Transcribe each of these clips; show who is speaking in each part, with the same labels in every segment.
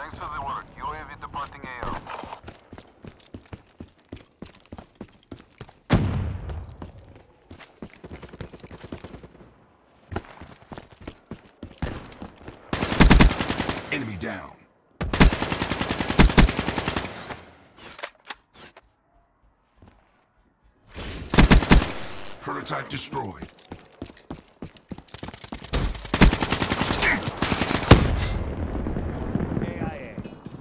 Speaker 1: Thanks for the work. UAV departing AO.
Speaker 2: Enemy down. Prototype destroyed.
Speaker 3: AIA.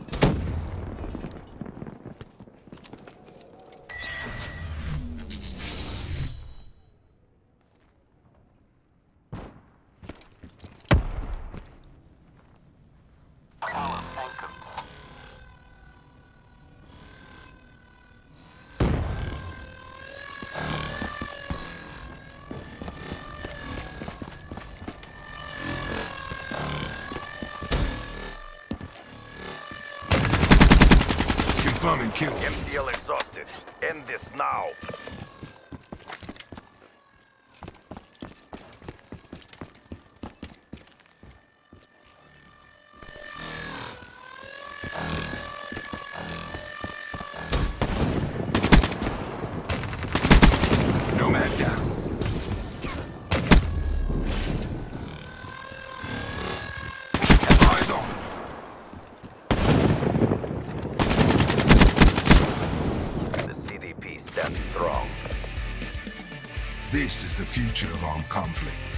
Speaker 1: Power anchored.
Speaker 2: Confirming kill.
Speaker 3: MTL exhausted. End this now.
Speaker 2: Nomad down. Eyes on.
Speaker 3: The CDP stands strong.
Speaker 2: This is the future of armed conflict.